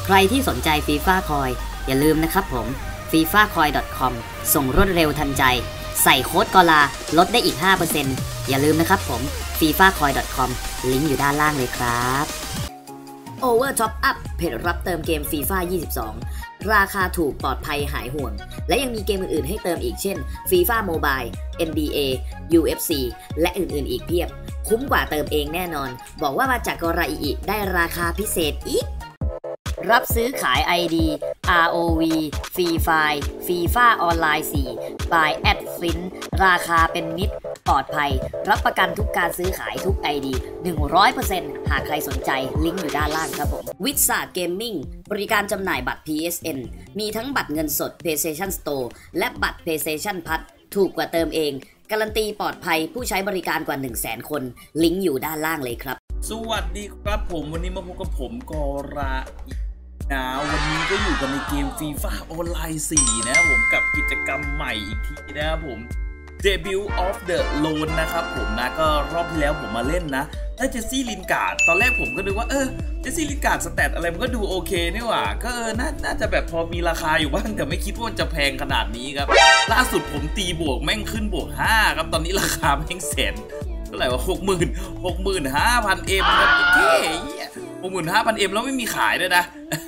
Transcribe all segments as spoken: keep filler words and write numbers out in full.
ใครที่สนใจฟีฟ่าคอยอย่าลืมนะครับผม ฟีฟ่าคอย ดอท คอม ส่งรวดเร็วทันใจใส่โค้ดกอลาลดได้อีก ห้าเปอร์เซ็นต์ อย่าลืมนะครับผม ฟีฟ่าคอย ดอท คอม ลิงก์อยู่ด้านล่างเลยครับ Over Top Up เพจรับเติมเกมฟีฟ่ายี่สิบสองราคาถูกปลอดภัยหายห่วงและยังมีเกมอื่นๆให้เติมอีกเช่น FIFA Mobile เอ็น บี เอ ยู เอฟ ซี และอื่นๆอีกเพียบคุ้มกว่าเติมเองแน่นอนบอกว่ามาจากกราอิอิได้ราคาพิเศษอีกรับซื้อขาย ไอ ดี อาร์ โอ วี Free Fire FIFA ออนไลน์ สี่ by แอดฟินราคาเป็นมิตรปลอดภัยรับประกันทุกการซื้อขายทุก ไอ ดี หนึ่งร้อยเปอร์เซ็นต์ หากใครสนใจลิงก์อยู่ด้านล่างครับผมวิสาเกมมิ่งบริการจำหน่ายบัตร พี เอส เอ็น มีทั้งบัตรเงินสด PlayStation Store และบัตร PlayStation Plus ถูกกว่าเติมเองการันตีปลอดภัยผู้ใช้บริการกว่า หนึ่งแสน คนลิงก์อยู่ด้านล่างเลยครับสวัสดีครับผมวันนี้มาพบกับผมกราอินะวันนี้ก็อยู่กันในเกม FIFA ออนไลน์ สี่ นะผมกับกิจกรรมใหม่อีกทีนะครับผม Debut of the Lone นะครับผมนะก็รอบที่แล้วผมมาเล่นนะได้เจสซี่ลินการ์ดตอนแรกผมก็นึกว่าเออเจสซี่ลินการ์ดสแตทอะไรมันก็ดูโอเคนี่หว่าก็เออนาน่าจะแบบพอมีราคาอยู่บ้างแต่ไม่คิดว่าจะแพงขนาดนี้ครับล่าสุดผมตีบวกแม่งขึ้นบวกห้าครับตอนนี้ราคาแม่งแสนเท่าไหร่วะหกหมื่นหกหมื่นห้าพันเอ็มครับโอเคหกหมื่นห้าพันเอ็มแล้วไม่มีขายด้วยนะ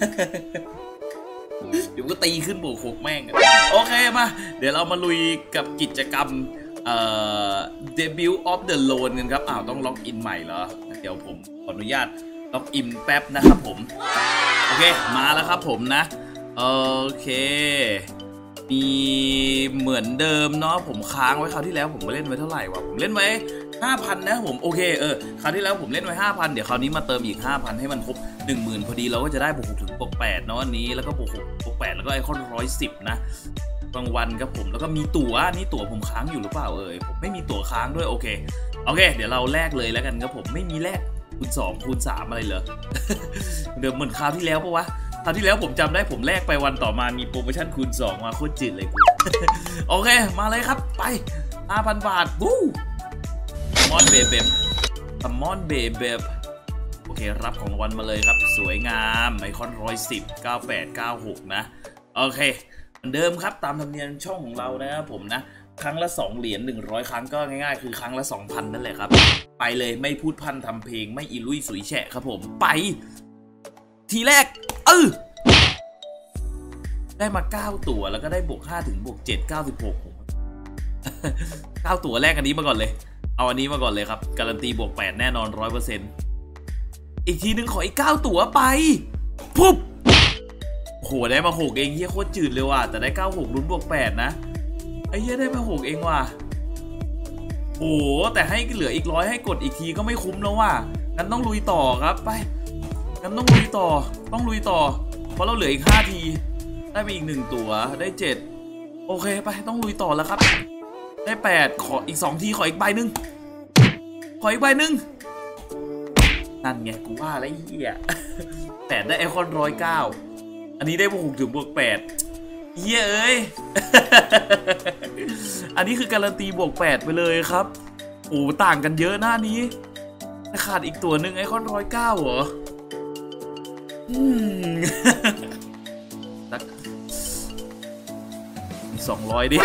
เดี๋ยวก็ตีขึ้นบวกหกแม่งโอเคมาเดี๋ยวเรามาลุยกับกิจกรรมเอ่อ Debut of the Lone กันครับอ้าวต้องล็อกอินใหม่เหรอเดี๋ยวผมขออนุญาตล็อกอินแป๊บนะครับผมโอเคมาแล้วครับผมนะโอเคมีเหมือนเดิมเนาะผมค้างไว้คราวที่แล้วผมเล่นไว้เท่าไหร่วะผมเล่นไว้ ห้าพัน นะผมโอเคเออคราวที่แล้วผมเล่นไว้ ห้าพัน เดี๋ยวคราวนี้มาเติมอีก ห้าพัน ให้มันครบ หนึ่งหมื่น พอดีเราก็จะได้บวกหกถึงบวกแปดเนาะอันนี้แล้วก็บวกหกบวกแปดแล้วก็ไอคอนหนึ่งร้อยสิบนะรางวัลครับผมแล้วก็มีตั๋วนี่ตั๋วผมค้างอยู่หรือเปล่าเอ่ยผมไม่มีตั๋วค้างด้วยโอเคโอเคเดี๋ยวเราแลกเลยแล้วกันครับผมไม่มีแลกคูณสองคูณสามอะไรเหรอ เดิมเหมือนคราวที่แล้วปะวะคราวที่แล้วผมจำได้ผมแลกไปวันต่อมามีโปรโมชั่นคูณสองมาโคตรจืดเลยกู โอเคมาเลยครับไป ห้าพัน บาทบู๊มอนเบเบบมอนเบเบบโอเครับของรางวัลมาเลยครับสวยงามไอคอนหนึ่งร้อยสิบ เก้าแปด เก้าหกนะโอเคเหมือนเดิมครับตามธรรมเนียมช่องของเรานะครับผมนะครั้งละสองเหรียญหนึ่งร้อยครั้งก็ง่ายๆคือครั้งละ สองพัน นั่นแหละครับไปเลยไม่พูดพันทำเพลงไม่อีลุยสุยแฉะครับผมไปทีแรกเออได้มาเก้าตัวแล้วก็ได้บวกห้าถึงบวกเจ็ด เก้าสิบหก เก้าตัวแรกอันนี้มาก่อนเลยเอาอันนี้มาก่อนเลยครับการันตีบวกแปดแน่นอน ร้อยเปอร์เซ็นต์ อีกทีนึงขออีกเก้าตัวไปปุ๊บโหได้มาหกเองเฮียโคตรจืดเลยว่ะแต่ได้เก้าหกลุ้นบวกแปดนะไอ้เฮียได้มาหกเองว่ะโหแต่ให้เหลืออีกร้อยให้กดอีกทีก็ไม่คุ้มแล้วว่ะงั้นต้องลุยต่อครับไปงั้นต้องลุยต่อต้องลุยต่อเพราะเราเหลืออีกห้าทีได้ไปอีกหนึ่งตัวได้เจ็ดโอเคไปต้องลุยต่อแล้วครับได้แปดขออีกสองทีขออีกใบหนึ่งขออีกใบหนึ่งนั่นไงกูว่าอะไรเหี้ยแปดได้ไอคอนร้อยเก้าอันนี้ได้บวกหกถึงบวกแปดเหี้ยเอ้ย อันนี้คือการันตีบวกแปดไปเลยครับโอ้ต่างกันเยอะหน้านี้ขาดอีกตัวหนึ่งไอคอนร้อยเก้าเหรออืมสักสองร้อยดิ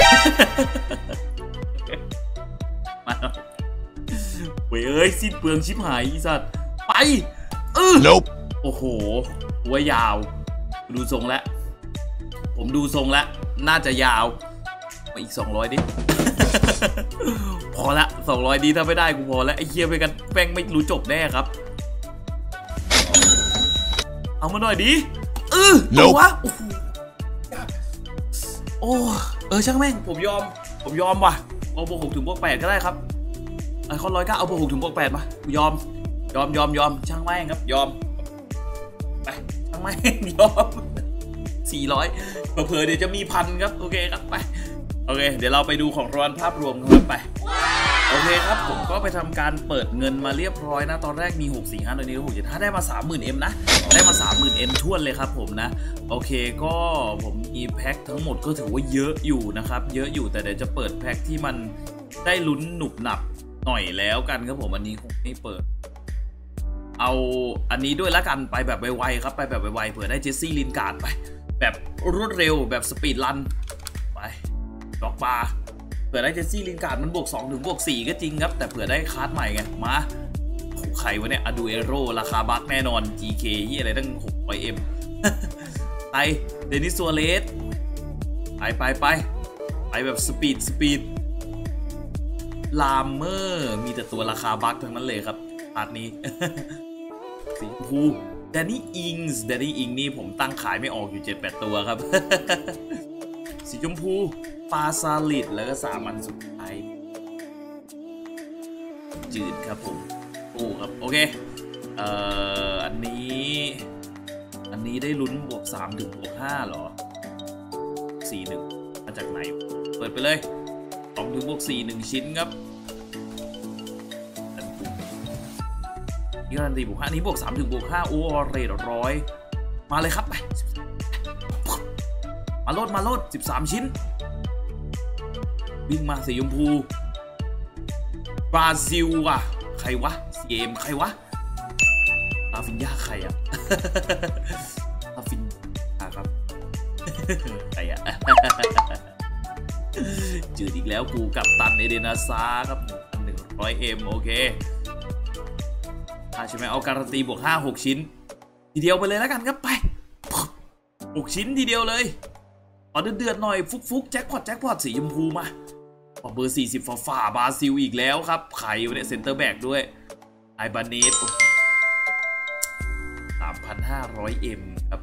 มาเว้ยเอ้ยสิ้นเปลืองชิบหายอีสัตว์ไปเออโอ้โหหัวยาวดูทรงแล้วผมดูทรงแล้วน่าจะยาวมาอีกสองร้อยดิ พอละสองร้อยดีถ้าไม่ได้กูพอแล้วไอ้เคียไปกันแป้งไม่รู้จบแน่ครับเอามาหน่อยดิเออเอาวะโอ้เออช่างแม่งผมยอมผมยอมว่ะเอาบวกหกถึงบวกแปดก็ได้ครับไอคอนร้อยเก้าเอาบวกหกถึงบวกแปดมายอมยอมยอมยอมช่างแม่งครับยอมไปช่างแม่งยอมสี่ร้อยเผื่อเดี๋ยวจะมีพันครับโอเคครับไปโอเคเดี๋ยวเราไปดูของรางวัลภาพรวมกันไปโอเคครับผมก็ไปทำการเปิดเงินมาเรียบร้อยนะตอนแรกมีหก สี่ ห้าตอนนี้หก เจ็ด ห้าได้มา สามหมื่นเอ็ม นะได้มา สามหมื่นเอ็ม ท้วนเลยครับผมนะโอเคก็ผมมีแพ็คทั้งหมดก็ถือว่าเยอะอยู่นะครับเยอะอยู่แต่เดี๋ยวจะเปิดแพ็คที่มันได้ลุ้นหนุบหนับหน่อยแล้วกันครับผมอันนี้คงไม่เปิดเอาอันนี้ด้วยละกันไปแบบไวๆครับไปแบบไวๆเผื่อได้เจสซี่ลินการ์ดไปแบบรวดเร็วแบบสปีดรันไปดอกบาร์เผื่อได้เจสซี่ลินการ์ดมันบวกสองถึงบวกสี่ก็จริงครับแต่เผื่อได้คาร์ดใหม่ไงมาใครวะเนี่ยอดูเอโร่ราคาบัคแน่นอน จี เค ที่อะไรตั้งหกร้อยเอ็มไปเดนิสซัวเรสไปไปไปไปแบบสปีดสปีดลามเมอร์มีแต่ตัวราคาบัคทั้งนั้นเลยครับพาร์ทนี้สีชมพูแดนนี่อิงส์แดนนี่อิงนี่ผมตั้งขายไม่ออกอยู่ เจ็ดแปด ตัวครับ สีชมพูปาซาลิดแล้วก็สามัญสุดท้ายจืดครับผมโอ้ครับโอเคเอ่ออันนี้อันนี้ได้ลุ้นบวกสามถึงบวกห้าหรอสี่ หนึ่งมาจากไหนเปิดไปเลยสองถึงบวกสี่ หนึ่งชิ้นครับนี่การันตีบวกห้านี้บวกสามถึงบวกห้าโอ้เรทร้อยมาเลยครับไปมาโลดมาโลดสิบสามชิ้นวิ่งมาสีชมพูบราซิลว่ะใครวะเกมใครวะอาฟินยาใครอะอาฟินครับใครอะจืดอีกแล้วกูกับตันเอเดนาซาครับหนึ่งร้อยเอ็มโอเคใช่ไหมเอาการันตีบวกห้า หกชิ้นทีเดียวไปเลยแล้วกันครับไปหกชิ้นทีเดียวเลยเอาเดือดๆหน่อยฟุกฟุกแจ็คพอตแจ็คพอตสีชมพูมาเบอร์สี่สิบฝ่าฝ่าบราซิลอีกแล้วครับไข่เนี่ยเซ็นเตอร์แบ็กด้วยไอบาเนส สามพันห้าร้อยเอ็ม ครับ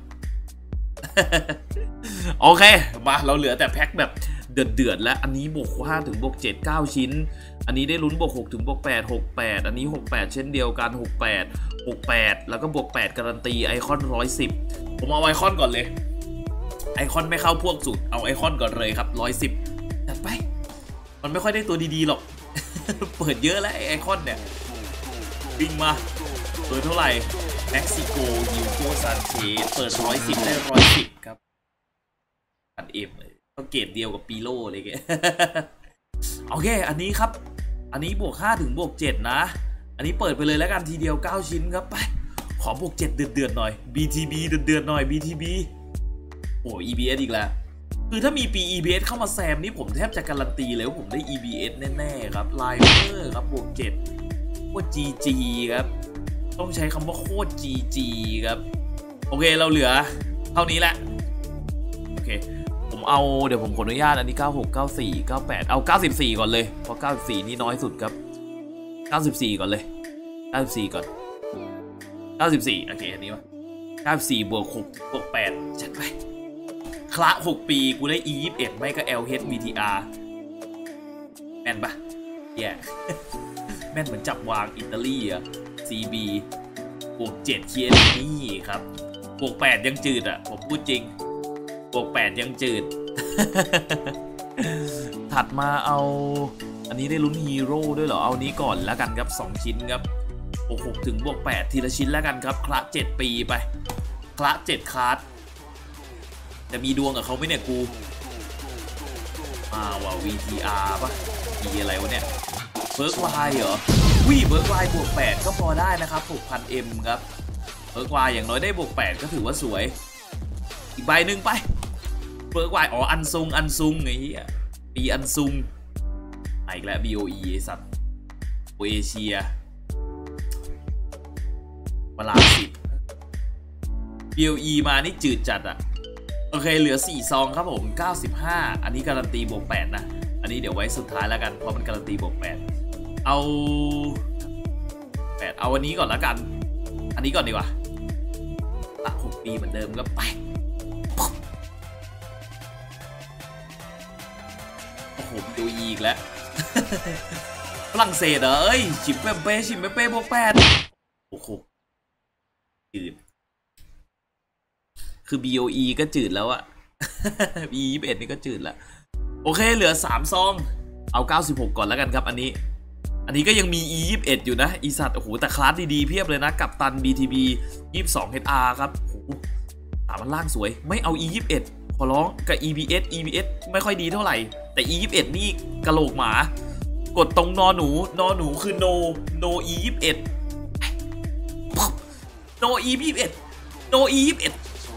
โอเคมาเราเหลือแต่แพ็คแบบเดือดๆแล้วอันนี้บวกห้าถึงบวกเจ็ด เก้าชิ้นอันนี้ได้ลุ้นบวกหกถึงบวกแปด หก แปดอันนี้หก แปดเช่นเดียวกันหก แปด หก แปดแล้วก็บวกแปดการันตีไอคอนหนึ่งร้อยสิบผมเอาไอคอนก่อนเลยไอคอนไม่เข้าพวกสุดเอาไอคอนก่อนเลยครับหนึ่งร้อยสิบจัดไปมันไม่ค่อยได้ตัวดีๆหรอก เปิดเยอะแล้วไอคอนเนี่ยวิ่งมาเปิดเท่าไหร่เม็กซิโกฮิวโกซานเชสเปิดหนึ่งร้อยสิบได้หนึ่งร้อยสิบครับอันเอ็มเลยก็เกรดเดียวกับปีโลเลยแก โอเคอันนี้ครับอันนี้บวกห้าถึงบวกเจ็ดนะอันนี้เปิดไปเลยแล้วกันทีเดียวเก้าชิ้นครับไปขอบวกเจ็ดเดือดๆหน่อย บี ที บี เดือดๆหน่อย บี ที บี โอ้ อี บี เอส อีกแล้วคือถ้ามีปี อี บี เอส เข้ามาแซมนี่ผมแทบจะการันตีเลยว่าผมได้ อี บี เอส แน่ๆครับไลเมอร์ครับบวกเจ็ดโคตร จี จี ครับต้องใช้คำว่าโคตร จี จี ครับโอเคเราเหลือเท่านี้แหละโอเคผมเอาเดี๋ยวผมขออนุญาตอันนี้เก้าหก เก้าสี่ เก้าแปดเอาเก้าสิบสี่ก่อนเลยเพราะเก้าสิบสี่นี่น้อยสุดครับเก้าสิบสี่ก่อนเลยเก้าสิบสี่ก่อนเก้าสิบสี่โอเคอันนี้วะเก้าสิบสี่บวกหกบวกแปดจัดไปคละหกปีกูได้ อี ยี่สิบเอ็ด ไม่ก็ แอล เอช บี ที อาร์ แม่นปะแย่ แม่นเหมือนจับวางอิตาลีอะ ซี บี บวกเจ็ดเคียนี่ครับบวกแปดยังจืดอะผมพูดจริงบวกแปดยังจืด ถัดมาเอาอันนี้ได้ลุ้นฮีโร่ด้วยเหรอเอานี้ก่อนแล้วกันครับสองชิ้นครับบวกหกถึงบวกแปดทีละชิ้นแล้วกันครับคละเจ็ดปีไปคละเจ็ดคาร์ดจะมีดวงกับเขาไหมเนี่ยกูมาว่ะ วี ที อาร์ ป่ะมีอะไรวะเนี่ยเบิร์กไวเหรอวิเบิร์กไวบวกแปดก็พอได้นะครับ หกพันเอ็ม ครับเบิร์กไวอย่างน้อยได้บวกแปดก็ถือว่าสวยอีกใบหนึ่งไปเบิร์กไวอ๋ออันซุงอันซุงไอ้เหี้ยปีอันซุงอีกแล้ว บี โอ อี ไอ้สัตว์โอเอเชียเวลาสิบ บี โอ อี มานี่จืดจัดอะโอเคเหลือสี่ซองครับผมเก้าสิบห้าอันนี้การันตีบวกแปดนะอันนี้เดี๋ยวไว้สุดท้ายแล้วกันเพราะมันการันตีบวกแปดเอาแปดเอาอันนี้ก่อนแล้วกันอันนี้ก่อนดีกว่าอ่ะหกปีเหมือนเดิมก็ไปโอ้โห บี โอ อี อีกแล้ว ฝรั่งเศสเหรอเอ้ยชิมเป้เป้ชิมเป้เป้บวกแปดโอ้โหจืดคือ บี โอ อี ก็จืดแล้วอะ บี ยี่สิบเอ็ด นี่ก็จืดแล้วโอเคเหลือสามซองเอาเก้าสิบหกก่อนแล้วกันครับอันนี้อันนี้ก็ยังมี อี ยี่สิบเอ็ด อยู่นะอีสัตว์โอ้โหแต่คลาสดีๆเพียบเลยนะกัปตัน บี ที บี ยี่สิบสอง เอช อาร์ ครับโอ้โหตามันล่างสวยไม่เอา อี ยี่สิบเอ็ด ขอร้องกับ อี บี เอส อี บี เอส ไม่ค่อยดีเท่าไหร่แต่ อี ยี่สิบเอ็ด นี่กะโหลกหมากดตรงนอหนูนอหนูคือ no no อี ยี่สิบเอ็ดโนอียี่สิบเอ็ดโนอียี่สิบเอ็ด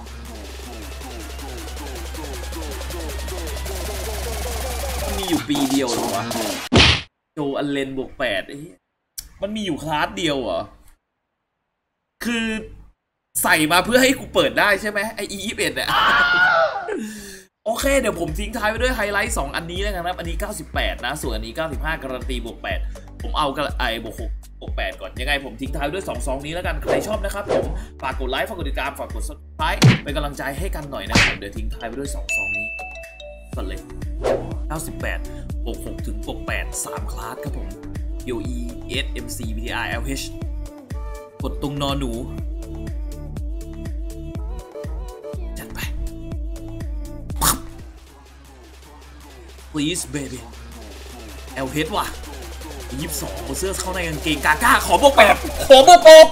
มันมีอยู่ปีเดียวเหรอวะโจอันเลนบวกแปดมันมีอยู่คลาสเดียวเหรอคือใส่มาเพื่อให้กูเปิดได้ใช่ไหมไออียี่สิบเอ็ดเนี่ยโอเคเดี๋ยวผมทิ้งท้ายไปด้วยไฮไลท์สองอันนี้แล้วกันครับอันนี้เก้าสิบแปดนะส่วนอันนี้เก้าสิบห้าการันตีบวกแปดผมเอากับไอบวกหกบวกแปดก่อนยังไงผมทิ้งท้ายด้วยสองซองนี้แล้วกันใครชอบนะครับผมฝากกดไลค์ฝากกดติดตามฝากกด ซับสไครบ์ เป็นกำลังใจให้กันหน่อยนะครับเดี๋ยวทิ้งท้ายไปด้วยสองซองนี้ก่อนเลยเก้าสิบแปดบวกหกถึงบวกแปด สามคลาสครับผม พี โอ อี เอส เอ็ม ซี บี ที อาร์ แอล เอช กดตรงนอหนูจัดไป please baby แอล เอช ว่ะยี่สิบสองเสื้อเข้าในกางเกงกาก้าขอบวกแปดขอบวกแปด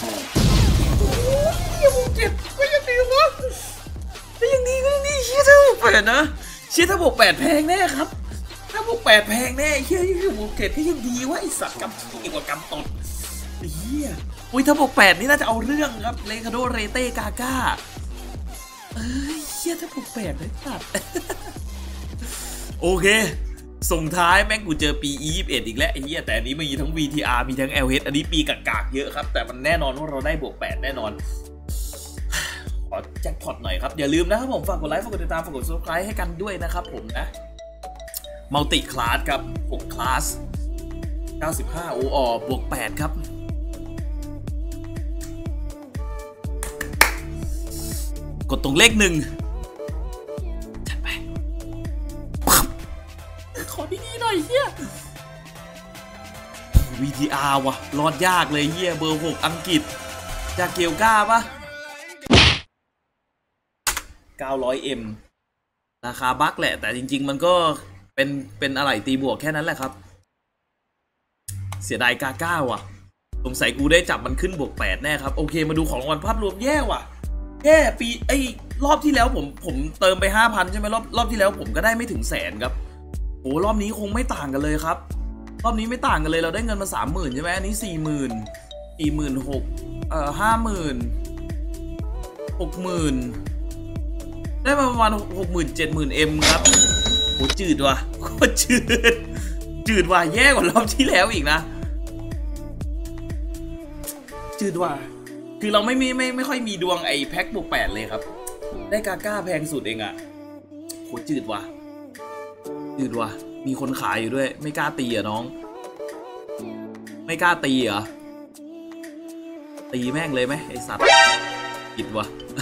ยังบวกเจ็ดก็ยังดีวะก็ยังดีก็ยังดีเชี่ยถ้าบวกแปดนะเชี่ยถ้าบวกแปดแพงแน่ครับถ้าบวกแปดแพงแน่เชี่ยที่บวกเจ็ดก็ยังดีวะไอสัตว์กำที่กว่ากำตดเฮียอุ้ยถ้าบวกแปดนี่น่าจะเอาเรื่องครับเลคาโดเรเต้กาก้าเอ้ยเชี่ยถ้าบวกแปดได้ตัดโอเคส่งท้ายแม่งกูเจอปี อี ยี่สิบเอ็ดอีกแล้วไอ้เหี้ยแต่อันนี้มีทั้ง วี ที อาร์ มีทั้ง แอล เอช อันนี้ปีกากๆเยอะครับแต่มันแน่นอนว่าเราได้บวกแปดแน่นอนขอแจ็คพอตหน่อยครับอย่าลืมนะครับผมฝากกดไลค์ฝากกดติดตามฝากกด ซับสไครบ์ ให้กันด้วยนะครับผมนะมัลติคลาสครับหกคลาสเก้าสิบห้าโอออบวกแปดครับกดตรงเลขหนึ่งขอดีๆหน่อยเฮีย วี ที อาร์ ว่ะรอดยากเลยเฮียเบอร์หกอังกฤษจากเกียวก้าปะ เก้าร้อยเอ็ม ราคาบั๊กแหละแต่จริงๆมันก็เป็นเป็นอะไรตีบวกแค่นั้นแหละครับเสียดายกาก้าว่ะสงสัยกูได้จับมันขึ้นบวกแปดแน่ครับโอเคมาดูของรางวัลภาพรวมแย่ว่ะแย่ปีไอ้รอบที่แล้วผมผมเติมไป ห้าพัน ใช่ไหมรอบรอบที่แล้วผมก็ได้ไม่ถึงแสนครับโอ้รอบนี้คงไม่ต่างกันเลยครับรอบนี้ไม่ต่างกันเลยเราได้เงินมา สามหมื่น ใช่ไหมอันนี้ สี่หมื่น สี่หมื่นหกพัน เอ่อ ห้าหมื่น หกหมื่น ได้มาประมาณ หกหมื่น เจ็ดหมื่น เอ็ม ครับโหจืดว่ะโคตรจืดจืดว่ะแย่กว่ารอบที่แล้วอีกนะจืดว่ะคือเราไม่ไม่ไม่ไม่ค่อยมีดวงไอ้แพ็คบวกแปดเลยครับได้กาก้าแพงสุดเองอะโหจืดว่ะจืดว่ะมีคนขายอยู่ด้วยไม่กล้าตีอ่ะน้องไม่กล้าตีเหรอตีแม่งเลยไหมไอสัตว์กิดว่ะ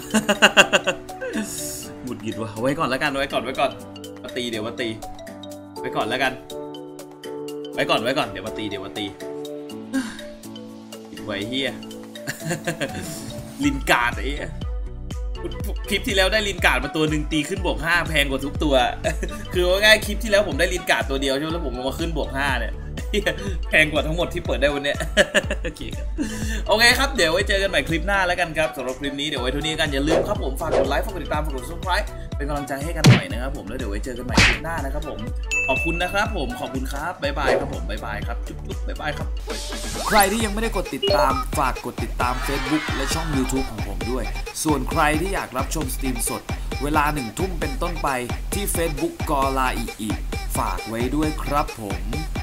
หมุดกิดว่ะไว้ก่อนแล้วกันไว้ก่อนไว้ก่อนมาตีเดี๋ยวมาตีไว้ก่อนแล้วกันไว้ก่อนไว้ก่อนเดี๋ยวมาตีเดี๋ยวมาตีกิดไว้เฮียลินการ์ดไอ้คลิปที่แล้วได้ลินการ์ดมาตัวหนึ่งตีขึ้นบวกห้าแพงกว่าทุกตัวคือว่าง่ายคลิปที่แล้วผมได้ลินการ์ดตัวเดียวใช่ไหมแล้วผมมาขึ้นบวกห้าเนี่ยแพงกว่าทั้งหมดที่เปิดได้วันนี้โอเคครับโอเคครับเดี๋ยวไว้เจอกันใหม่คลิปหน้าแล้วกันครับสำหรับคลิปนี้เดี๋ยวไว้เท่านี้กันอย่าลืมครับผมฝากกดไลค์ฝากกดติดตามฝากกด ซับสไครบ์ เป็นกำลังใจให้กันหน่อยนะครับผมแล้วเดี๋ยวไว้เจอกันใหม่คลิปหน้านะครับผมขอบคุณนะครับผมขอบคุณครับบ๊ายบายครับผมบ๊ายบายครับจุ๊บจุ๊บบ๊ายบายครับใครที่ยังไม่ได้กดติดตามฝากกดติดตาม Facebook และช่อง YouTube ของผมด้วยส่วนใครที่อยากรับชมสตรีมสดเวลาหนึ่งทุ่มเป็นต้นไปที่ Facebook กอลาอีอีฝากไว้ด้วยครับผม